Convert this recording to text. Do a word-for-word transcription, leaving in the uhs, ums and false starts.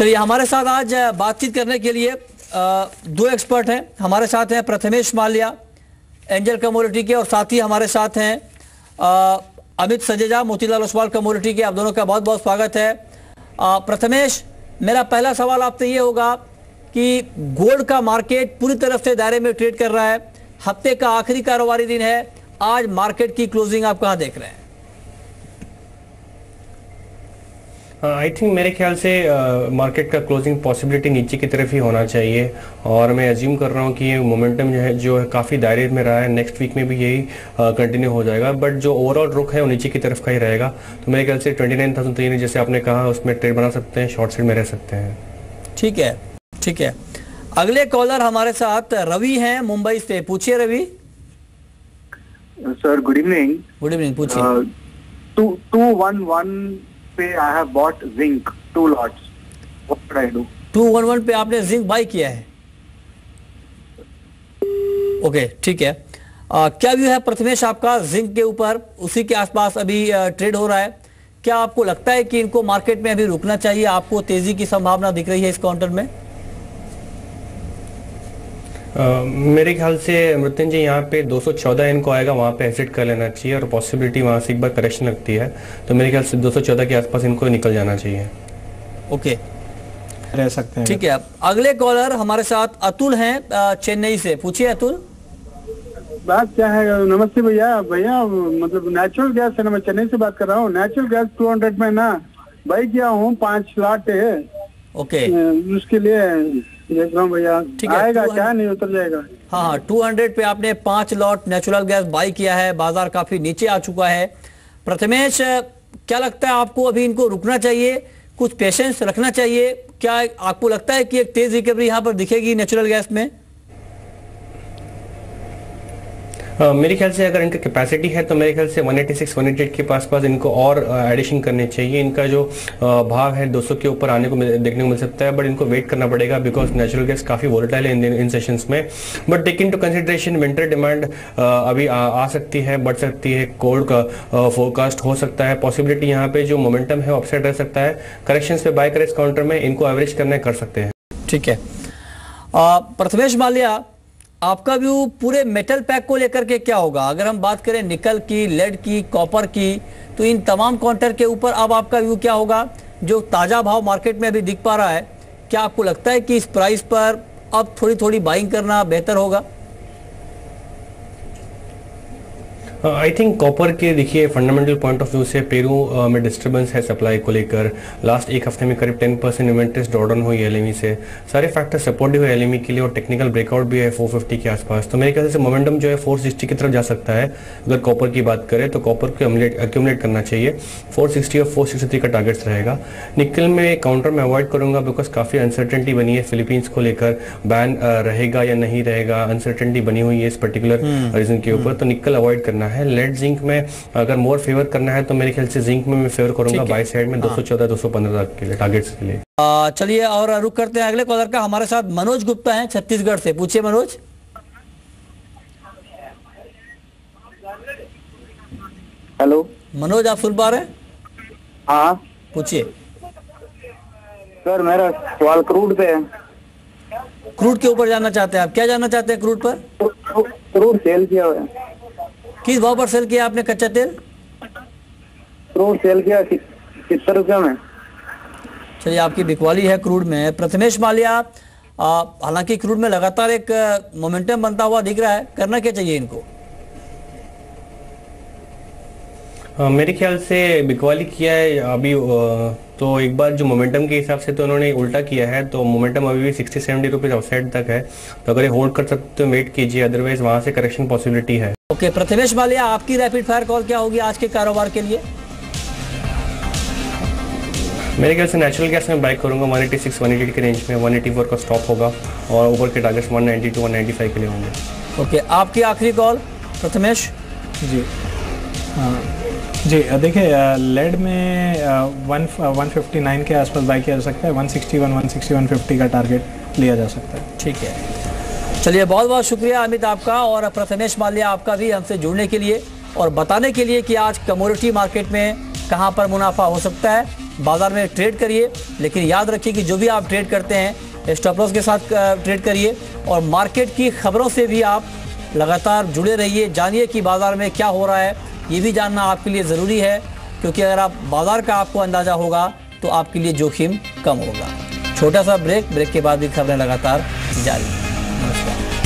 चलिए, हमारे साथ आज बातचीत करने के लिए दो एक्सपर्ट हैं। हमारे साथ हैं प्रथमेश माल्या, एंजल कमोडिटी के, और साथ ही हमारे साथ हैं अमित सजेजा, मोतीलाल ओसवाल कमोडिटी के। आप दोनों का बहुत बहुत स्वागत है। प्रथमेश, मेरा पहला सवाल आपसे ये होगा कि गोल्ड का मार्केट पूरी तरफ से दायरे में ट्रेड कर रहा है, हफ्ते का आखिरी कारोबारी दिन है, आज मार्केट की क्लोजिंग आप कहां देख रहे हैं? आई uh, थिंक मेरे ख्याल से मार्केट uh, का क्लोजिंग पॉसिबिलिटी नीचे की तरफ ही होना चाहिए, और मैं अज्यूम कर रहा हूँ कि ये मोमेंटम जो है जो है काफ़ी दायरे में रहा है, नेक्स्ट वीक में भी यही कंटिन्यू uh, हो जाएगा। बट जो ओवरऑल रुख है वो नीचे की तरफ का ही रहेगा। तो मेरे ख्याल से ट्वेंटी नाइन थाउजेंड तीन जैसे आपने कहा उसमें ट्रेड बना सकते हैं, शॉर्ट साइड में रह सकते हैं। ठीक है, ठीक है। अगले कॉलर हमारे साथ रवि हैं मुंबई से। पूछिए Ravi. Sir good evening. Good evening, पूछिए। टू टू वन वन पे I have bought zinc two lots. What should I do? Two one one पे आपने जिंक बाई किया है? ओके, ठीक है। आ, क्या व्यू है प्रथमेश आपका जिंक के ऊपर? उसी के आसपास अभी आ, ट्रेड हो रहा है। क्या आपको लगता है कि इनको मार्केट में अभी रुकना चाहिए? आपको तेजी की संभावना दिख रही है इस काउंटर में? Uh, मेरे ख्याल से मृत्युंजय यहाँ पे दो सौ चौदह इनको आएगा, वहाँ पे एसिड कर लेना चाहिए, और पॉसिबिलिटी वहाँ से एक बार करेक्शन लगती है तो मेरे ख्याल से दो सौ चौदह के आसपास इनको निकल जाना चाहिए। ओके, रह सकते हैं। ठीक है। अगले कॉलर हमारे साथ अतुल हैं चेन्नई से। पूछिए अतुल। बात क्या है? नमस्ते भैया। भैया मतलब नेचुरल गैस है ना, मैं चेन्नई से बात कर रहा हूँ। नेचुरल गैस टू हंड्रेड में ना बाई किया हूँ, पाँच लाट है। ओके, उसके लिए देख रहा हूँ भैया, आएगा क्या नहीं उतर जाएगा? हाँ हाँ, टू हंड्रेड पे आपने पांच लॉट नेचुरल गैस बाई किया है। बाजार काफी नीचे आ चुका है। प्रथमेश, क्या लगता है आपको अभी इनको रुकना चाहिए, कुछ पेशेंस रखना चाहिए? क्या आपको लगता है कि एक तेज रिकवरी यहाँ पर दिखेगी नेचुरल गैस में? Uh, मेरे ख्याल से अगर इनका कैपेसिटी है तो मेरे ख्याल से one eighty six one eighty eight के पास पास इनको और एडिशन uh, करने चाहिए। इनका जो uh, भाव है दो सौ के ऊपर आने को देखने को मिल सकता है, बट इनको वेट करना पड़ेगा बिकॉज नेचुरल गैस काफ़ी वोलेटाइल है इन, इन सेशंस में। But take in to consideration winter demand अभी आ, आ सकती है, बढ़ सकती है, कोल्ड का फोरकास्ट uh, हो सकता है। पॉसिबिलिटी यहाँ पे जो मोमेंटम है अपसाइड रह सकता है। करेक्शन पे बाय करें इस काउंटर में, इनको एवरेज करने कर सकते हैं। ठीक है। प्रथमेश माल्या, आपका व्यू पूरे मेटल पैक को लेकर के क्या होगा? अगर हम बात करें निकल की, लेड की, कॉपर की, तो इन तमाम काउंटर के ऊपर अब आपका व्यू क्या होगा? जो ताजा भाव मार्केट में अभी दिख पा रहा है, क्या आपको लगता है कि इस प्राइस पर अब थोड़ी थोड़ी बाइंग करना बेहतर होगा? आई थिंक कॉपर के देखिए फंडामेंटल पॉइंट ऑफ व्यू से पेरू uh, में डिस्टर्बेंस है सप्लाई को लेकर। लास्ट एक हफ्ते में करीब टेन परसेंट इन्वेंट्रीज ड्रॉडाउन हुई एलएमई से। सारे फैक्टर सपोर्टिव है एलएमई के लिए, और टेक्निकल ब्रेकआउट भी है फोर फिफ्टी के आसपास। तो मेरे ख्याल से मोमेंटम जो है फोर सिक्सटी की तरफ जा सकता है। अगर कॉपर की बात करें तो कॉपर को एक्यूमुलेट करना चाहिए। फोर सिक्सटी और फोर सिक्सटी थ्री का टारगेट्स रहेगा। निकल में काउंटर में अवॉइड करूंगा बिकॉज काफ़ी अनसर्टेनिटी बनी है फिलीपींस को लेकर, बैन रहेगा या नहीं रहेगा, अनसर्टेनिटी बनी हुई है इस पर्टिकुलर रीजन के ऊपर, तो निकल अवॉइड करना है। लेड जिंक अगर मोर फेवर करना है तो मेरे ख्याल से जिंक में मैं फेवर करूंगा बाय साइड में, दो सौ चौदह दो सौ पंद्रह के लिए टारगेट्स के लिए। चलिए, और रुक करते हैं अगले कॉलर का। हमारे साथ मनोज गुप्ता हैं छत्तीसगढ़ से। पूछिए मनोज। हेलो मनोज, आप सुन पा रहे हैं? हाँ पूछिए। सर मेरा सवाल क्रूड पे है। क्रूड के ऊपर जानना चाहते हैं आप? क्या जानना चाहते हैं क्रूड पर? क्रूड सेल किया हुआ है। किस भाव पर सेल किया आपने कच्चा तेल? क्रूड सेल किया सत्तर रुपये में। चलिए, आपकी बिकवाली है क्रूड में। प्रथमेश माल्या, हालांकि क्रूड में लगातार एक मोमेंटम बनता हुआ दिख रहा है, करना क्या चाहिए इनको? आ, मेरे ख्याल से बिकवाली किया है अभी, आ, तो एक बार जो मोमेंटम के हिसाब से तो उन्होंने उल्टा किया है, तो मोमेंटम अभी भी सिक्सटी सेवेंटी रुपीज आउटसाइड तक है। तो अगर ये होल्ड कर सकते तो वेट कीजिए, अदरवाइज वहां से करेक्शन पॉसिबिलिटी है। ओके okay, प्रथमेश माल्या, आपकी रैपिड फायर कॉल क्या होगी आज के कारोबार के लिए? मेरे ख्याल से नेचुरल गैस में बाय करूंगा one eighty six one eighty eight के रेंज में। वन एटी फोर का स्टॉप होगा, और ऊपर के targets one ninety two one ninety five के लिए होंगे। ओके okay, आपकी आखिरी कॉल प्रथमेश जी। हाँ जी, देखिए लेड में वन वन फिफ्टी नाइन के आसपास बाय किया जा सकता है। One sixty one one sixty one fifty का टारगेट लिया जा सकता है। ठीक है, चलिए, बहुत बहुत शुक्रिया अमित आपका, और प्रथमेश माल्या आपका भी हमसे जुड़ने के लिए और बताने के लिए कि आज कमोडिटी मार्केट में कहां पर मुनाफा हो सकता है। बाजार में ट्रेड करिए, लेकिन याद रखिए कि जो भी आप ट्रेड करते हैं स्टॉप लॉस के साथ ट्रेड करिए और मार्केट की खबरों से भी आप लगातार जुड़े रहिए। जानिए कि बाजार में क्या हो रहा है, ये भी जानना आपके लिए ज़रूरी है, क्योंकि अगर आप बाजार का आपको अंदाज़ा होगा तो आपके लिए जोखिम कम होगा। छोटा सा ब्रेक, ब्रेक के बाद भी खबरें लगातार जारी। नमस्कार।